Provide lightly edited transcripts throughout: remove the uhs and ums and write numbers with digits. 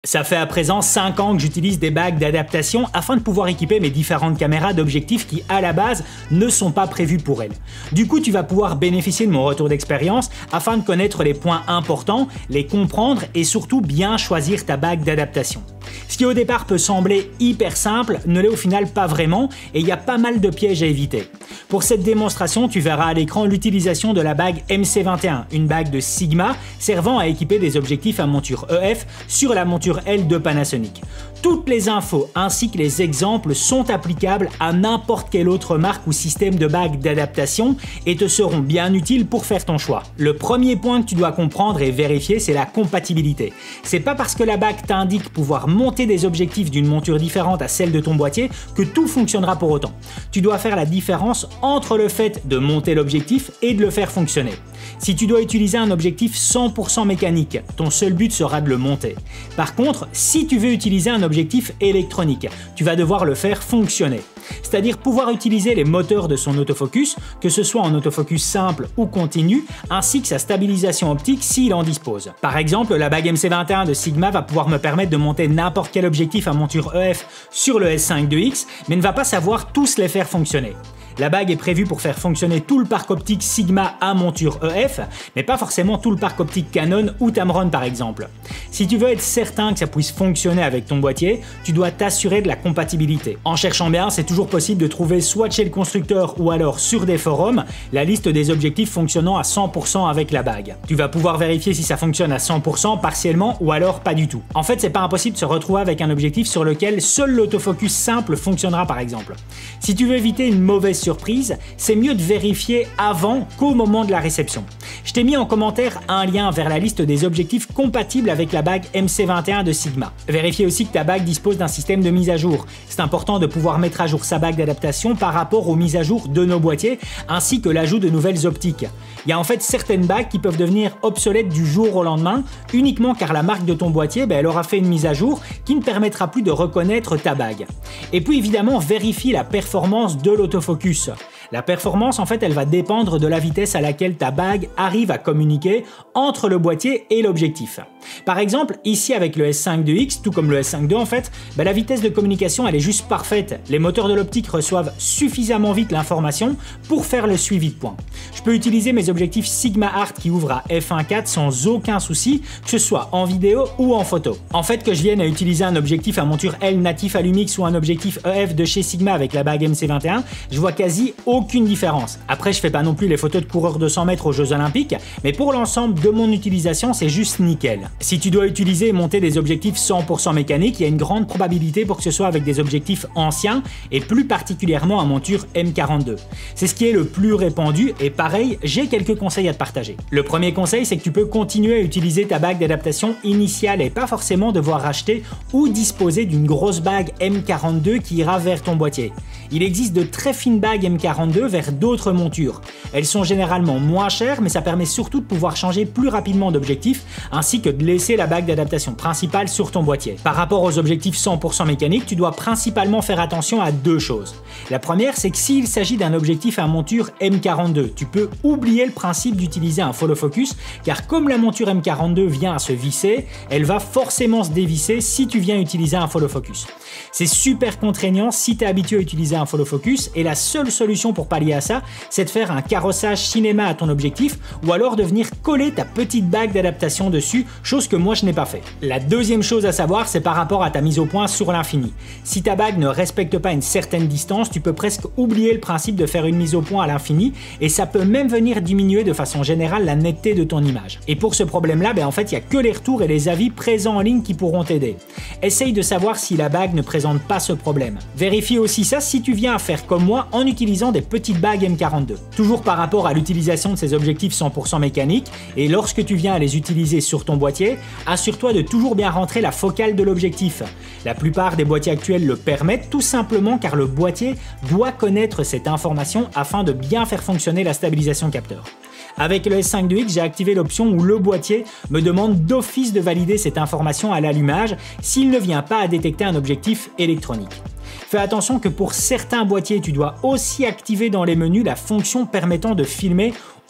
Ça fait à présent 5 ans que j'utilise des bagues d'adaptation afin de pouvoir équiper mes différentes caméras d'objectifs qui, à la base, ne sont pas prévues pour elles. Du coup, tu vas pouvoir bénéficier de mon retour d'expérience afin de connaître les points importants, les comprendre et surtout bien choisir ta bague d'adaptation. Ce qui au départ peut sembler hyper simple ne l'est au final pas vraiment et il y a pas mal de pièges à éviter. Pour cette démonstration, tu verras à l'écran l'utilisation de la bague MC21, une bague de Sigma servant à équiper des objectifs à monture EF sur la monture L de Panasonic. Toutes les infos ainsi que les exemples sont applicables à n'importe quelle autre marque ou système de bague d'adaptation et te seront bien utiles pour faire ton choix. Le premier point que tu dois comprendre et vérifier, c'est la compatibilité. C'est pas parce que la bague t'indique pouvoir monter des objectifs d'une monture différente à celle de ton boîtier que tout fonctionnera pour autant. Tu dois faire la différence entre le fait de monter l'objectif et de le faire fonctionner. Si tu dois utiliser un objectif 100% mécanique, ton seul but sera de le monter. Par contre, si tu veux utiliser un objectif électronique, tu vas devoir le faire fonctionner. C'est-à-dire pouvoir utiliser les moteurs de son autofocus, que ce soit en autofocus simple ou continu, ainsi que sa stabilisation optique s'il en dispose. Par exemple, la bague MC21 de Sigma va pouvoir me permettre de monter n'importe quel objectif à monture EF sur le S5 IIX, mais ne va pas savoir tous les faire fonctionner. La bague est prévue pour faire fonctionner tout le parc optique Sigma à monture EF, mais pas forcément tout le parc optique Canon ou Tamron par exemple. Si tu veux être certain que ça puisse fonctionner avec ton boîtier, tu dois t'assurer de la compatibilité. En cherchant bien, c'est toujours possible de trouver soit chez le constructeur ou alors sur des forums, la liste des objectifs fonctionnant à 100% avec la bague. Tu vas pouvoir vérifier si ça fonctionne à 100% partiellement ou alors pas du tout. En fait, c'est pas impossible de se retrouver avec un objectif sur lequel seul l'autofocus simple fonctionnera par exemple. Si tu veux éviter une mauvaise surprise, c'est mieux de vérifier avant qu'au moment de la réception. Je t'ai mis en commentaire un lien vers la liste des objectifs compatibles avec la bague MC21 de Sigma. Vérifiez aussi que ta bague dispose d'un système de mise à jour. C'est important de pouvoir mettre à jour sa bague d'adaptation par rapport aux mises à jour de nos boîtiers, ainsi que l'ajout de nouvelles optiques. Il y a en fait certaines bagues qui peuvent devenir obsolètes du jour au lendemain, uniquement car la marque de ton boîtier elle aura fait une mise à jour qui ne permettra plus de reconnaître ta bague. Et puis évidemment, vérifie la performance de l'autofocus. La performance, en fait, elle va dépendre de la vitesse à laquelle ta bague arrive à communiquer entre le boîtier et l'objectif. Par exemple, ici avec le S5 IIX, tout comme le S5 II en fait, la vitesse de communication elle est juste parfaite. Les moteurs de l'optique reçoivent suffisamment vite l'information pour faire le suivi de point. Je peux utiliser mes objectifs Sigma Art qui ouvrent à f1.4 sans aucun souci, que ce soit en vidéo ou en photo. En fait, que je vienne à utiliser un objectif à monture L natif à Lumix ou un objectif EF de chez Sigma avec la bague MC21, je vois quasi aucune différence. Après, je fais pas non plus les photos de coureurs de 100 mètres aux Jeux Olympiques, mais pour l'ensemble de mon utilisation, c'est juste nickel. Si tu dois utiliser et monter des objectifs 100% mécaniques, il y a une grande probabilité pour que ce soit avec des objectifs anciens et plus particulièrement à monture M42. C'est ce qui est le plus répandu et pareil, j'ai quelques conseils à te partager. Le premier conseil, c'est que tu peux continuer à utiliser ta bague d'adaptation initiale et pas forcément devoir racheter ou disposer d'une grosse bague M42 qui ira vers ton boîtier. Il existe de très fines bagues M42 vers d'autres montures. Elles sont généralement moins chères, mais ça permet surtout de pouvoir changer plus rapidement d'objectif, ainsi que de laisser la bague d'adaptation principale sur ton boîtier. Par rapport aux objectifs 100% mécaniques, tu dois principalement faire attention à deux choses. La première, c'est que s'il s'agit d'un objectif à monture M42, tu peux oublier le principe d'utiliser un follow focus, car comme la monture M42 vient à se visser, elle va forcément se dévisser si tu viens utiliser un follow focus. C'est super contraignant si tu es habitué à utiliser un follow focus et la seule solution pour pallier à ça, c'est de faire un carrossage cinéma à ton objectif ou alors de venir coller ta petite bague d'adaptation dessus, chose que moi je n'ai pas fait. La deuxième chose à savoir, c'est par rapport à ta mise au point sur l'infini. Si ta bague ne respecte pas une certaine distance, tu peux presque oublier le principe de faire une mise au point à l'infini et ça peut même venir diminuer de façon générale la netteté de ton image. Et pour ce problème-là, en fait, il n'y a que les retours et les avis présents en ligne qui pourront t'aider. Essaye de savoir si la bague ne présente pas ce problème. Vérifie aussi ça si tu viens à faire comme moi en utilisant des petites bagues M42. Toujours par rapport à l'utilisation de ces objectifs 100% mécaniques et lorsque tu viens à les utiliser sur ton boîtier, assure-toi de toujours bien rentrer la focale de l'objectif. La plupart des boîtiers actuels le permettent tout simplement car le boîtier doit connaître cette information afin de bien faire fonctionner la stabilisation capteur. Avec le S5 IIX, j'ai activé l'option où le boîtier me demande d'office de valider cette information à l'allumage s'il ne vient pas à détecter un objectif électronique. Fais attention que pour certains boîtiers, tu dois aussi activer dans les menus la fonction permettant de filmer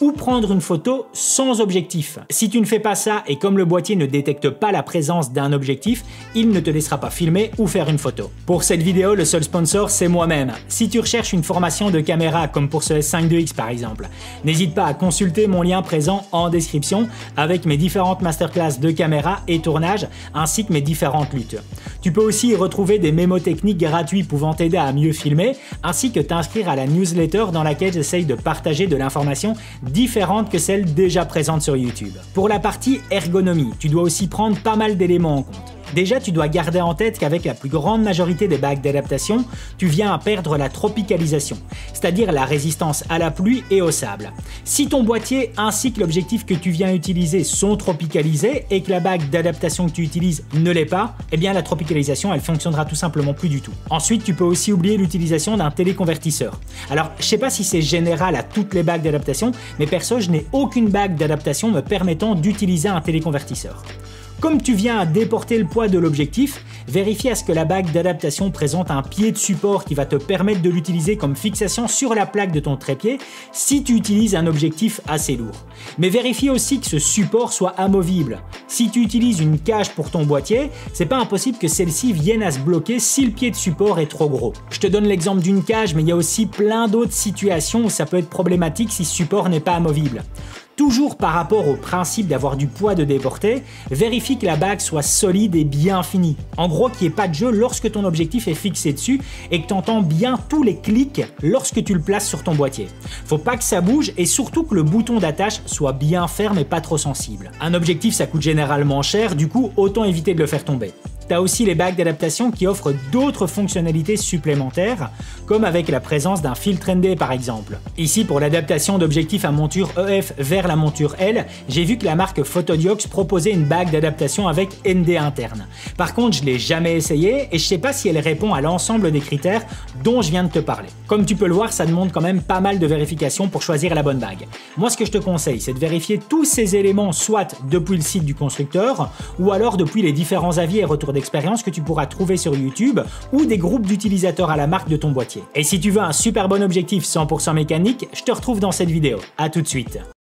ou prendre une photo sans objectif. Si tu ne fais pas ça et comme le boîtier ne détecte pas la présence d'un objectif, il ne te laissera pas filmer ou faire une photo. Pour cette vidéo, le seul sponsor, c'est moi-même. Si tu recherches une formation de caméra comme pour ce S5 2X par exemple, n'hésite pas à consulter mon lien présent en description avec mes différentes masterclass de caméra et tournage ainsi que mes différentes luttes. Tu peux aussi y retrouver des mémos techniques gratuits pouvant t'aider à mieux filmer ainsi que t'inscrire à la newsletter dans laquelle j'essaye de partager de l'information différente que celle déjà présente sur YouTube. Pour la partie ergonomie, tu dois aussi prendre pas mal d'éléments en compte. Déjà, tu dois garder en tête qu'avec la plus grande majorité des bagues d'adaptation, tu viens à perdre la tropicalisation, c'est-à-dire la résistance à la pluie et au sable. Si ton boîtier ainsi que l'objectif que tu viens utiliser sont tropicalisés et que la bague d'adaptation que tu utilises ne l'est pas, eh bien la tropicalisation, elle fonctionnera tout simplement plus du tout. Ensuite, tu peux aussi oublier l'utilisation d'un téléconvertisseur. Alors, je sais pas si c'est général à toutes les bagues d'adaptation, mais perso, je n'ai aucune bague d'adaptation me permettant d'utiliser un téléconvertisseur. Comme tu viens à déporter le poids de l'objectif, vérifie à ce que la bague d'adaptation présente un pied de support qui va te permettre de l'utiliser comme fixation sur la plaque de ton trépied si tu utilises un objectif assez lourd. Mais vérifie aussi que ce support soit amovible. Si tu utilises une cage pour ton boîtier, c'est pas impossible que celle-ci vienne à se bloquer si le pied de support est trop gros. Je te donne l'exemple d'une cage, mais il y a aussi plein d'autres situations où ça peut être problématique si ce support n'est pas amovible. Toujours par rapport au principe d'avoir du poids de déporter, vérifie que la bague soit solide et bien finie. En gros, qu'il n'y ait pas de jeu lorsque ton objectif est fixé dessus et que tu entends bien tous les clics lorsque tu le places sur ton boîtier. Faut pas que ça bouge et surtout que le bouton d'attache soit bien ferme et pas trop sensible. Un objectif, ça coûte généralement cher, du coup, autant éviter de le faire tomber. Tu as aussi les bagues d'adaptation qui offrent d'autres fonctionnalités supplémentaires, comme avec la présence d'un filtre ND par exemple. Ici, pour l'adaptation d'objectifs à monture EF vers la monture L, j'ai vu que la marque Photodiox proposait une bague d'adaptation avec ND interne. Par contre, je l'ai jamais essayé et je sais pas si elle répond à l'ensemble des critères dont je viens de te parler. Comme tu peux le voir, ça demande quand même pas mal de vérifications pour choisir la bonne bague. Moi, ce que je te conseille, c'est de vérifier tous ces éléments soit depuis le site du constructeur ou alors depuis les différents avis et retours d'expérience que tu pourras trouver sur YouTube ou des groupes d'utilisateurs à la marque de ton boîtier. Et si tu veux un super bon objectif 100% mécanique, je te retrouve dans cette vidéo. À tout de suite.